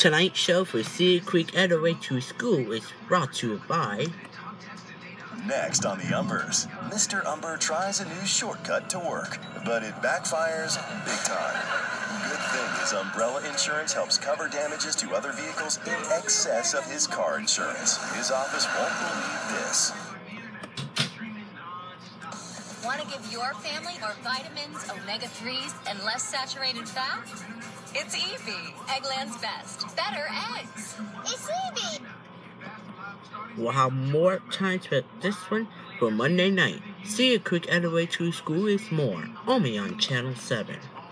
Tonight's show for Cedar Creek on the way to school is brought to you by... Next on the Umbers, Mr. Umber tries a new shortcut to work, but it backfires big time. Good thing his umbrella insurance helps cover damages to other vehicles in excess of his car insurance. His office won't believe this. Want to give your family more vitamins, omega-3s, and less saturated fat? It's Evie, Eggland's best. Better eggs. It's Evie. We'll have more times with this one for Monday night. Cedar Creek on the way to school is more, only on Channel 7.